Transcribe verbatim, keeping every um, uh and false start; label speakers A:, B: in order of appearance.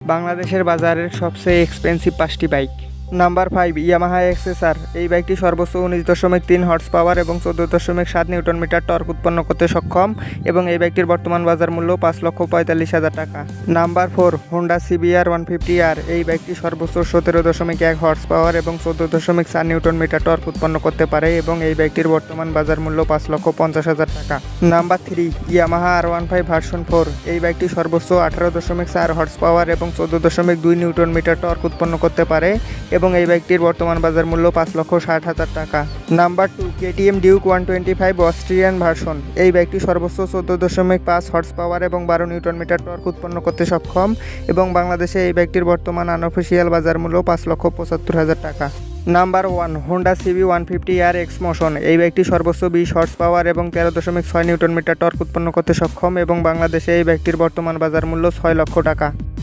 A: বাংলাদেশের বাজারের সবচেয়ে এক্সপেন্সিভ পাঁচটি বাইক। Number five, Yamaha XSR. এই বাইকটি সর্বোচ্চ উনিশ দশমিক তিন হর্স পাওয়ার এবং চোদ্দ দশমিক সাত নিউটন মিটার টর্ক উৎপন্ন করতে সক্ষম এবং এই বাইকটির বর্তমান বাজার মূল্য পাঁচ লক্ষ পঁয়তাল্লিশ হাজার টাকা। Number four, Honda CBR one fifty R. এই বাইকটি সর্বোচ্চ সতেরো দশমিক এক হর্স পাওয়ার এবং চোদ্দ দশমিক চার নিউটন মিটার টর্ক উৎপন্ন করতে পারে এবং এই বাইকটির বর্তমান বাজার মূল্য পাঁচ লক্ষ পঞ্চাশ হাজার টাকা। Number three, Yamaha R one five version four. এই বাইকটি সর্বোচ্চ আঠারো দশমিক চার হর্স পাওয়ার এবং চোদ্দ দশমিক দুই নিউটন মিটার টর্ক উৎপন্ন করতে পারে এবং এই বাইকটির বর্তমান বাজার মূল্য পাঁচ লক্ষ ষাট হাজার টাকা। Number two, KTM Duke one twenty five Austrian version. এই বাইকটি সর্বোচ্চ চোদ্দ দশমিক পাঁচ হর্স পাওয়ার এবং বারো নিউটন মিটার টর্ক উৎপন্ন করতে সক্ষম এবং বাংলাদেশে এই বাইকটির বর্তমান আনঅফিসিয়াল বাজার মূল্য পাঁচ লক্ষ পঁচাত্তর হাজার টাকা। Number one, Honda CB one fifty R X motion. এই বাইকটি সর্বোচ্চ বিশ হর্স পাওয়ার এবং তেরো দশমিক ছয় নিউটন মিটার টর্ক উৎপন্ন করতে সক্ষম এবং বাংলাদেশে এই বাইকটির বর্তমান বাজার মূল্য ছয় লক্ষ টাকা।